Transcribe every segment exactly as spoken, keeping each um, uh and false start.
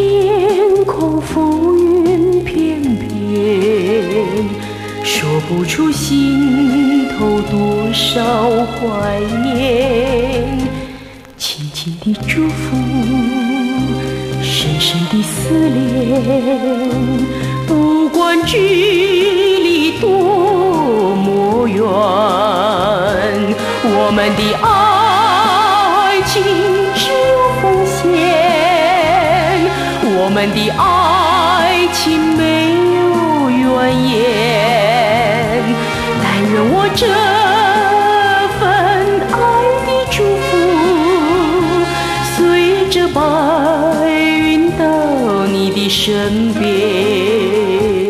天空浮云片片，说不出心头多少怀念。轻轻的祝福，深深的思念，不管距离多么远，我们的爱情只有奉献，我们的爱情没有怨言。但愿我这份爱的祝福，随着白云到你的身边。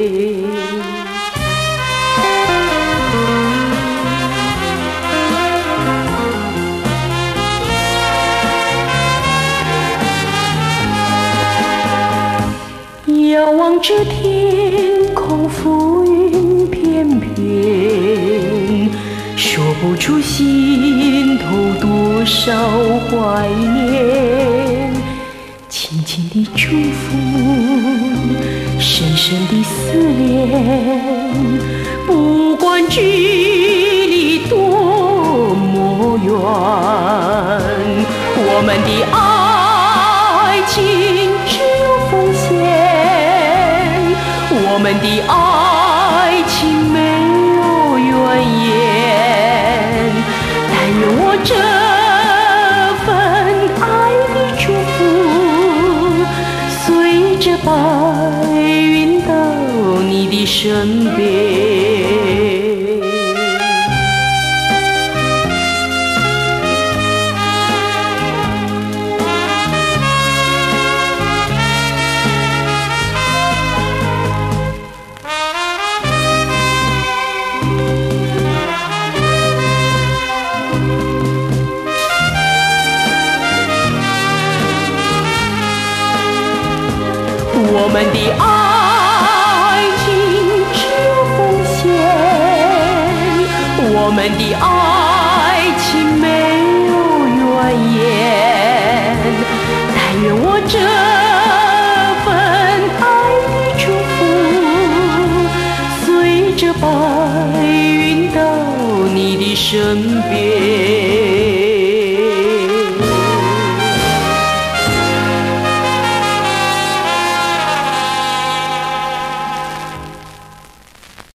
遥望着天空浮云片片，说不出心头多少怀念。轻轻的祝福，深深的思念，不管距离多么远，我们的爱情只有奉献，我们的爱情没有怨言。但愿我这份爱的祝福，随着白云到你的身边。我们的爱情只有奉献，我们的爱